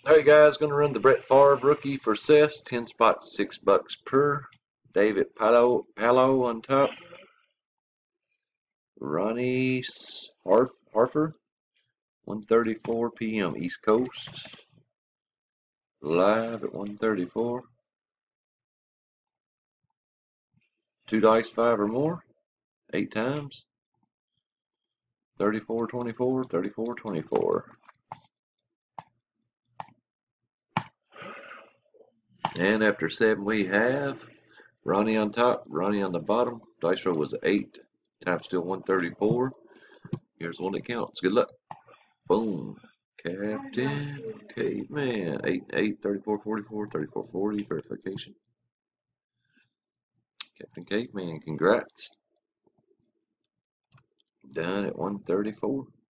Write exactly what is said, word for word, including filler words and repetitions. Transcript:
Alright guys, gonna run the Brett Farve rookie for Cess, ten spots, six bucks per. David Palo Palo on top. Ronnie Harf, Harfer, one thirty-four P M East Coast. Live at one thirty-four. Two dice, five or more. Eight times. thirty-four twenty-four, thirty-four twenty-four. And after seven we have Ronnie on top, Ronnie on the bottom. Dice roll was eight. Time still one thirty-four. Here's one that counts. Good luck. Boom. Captain Caveman. eight, eight, thirty-four, forty-four, thirty-four, forty. Verification. Captain Caveman, congrats. Done at one thirty-four.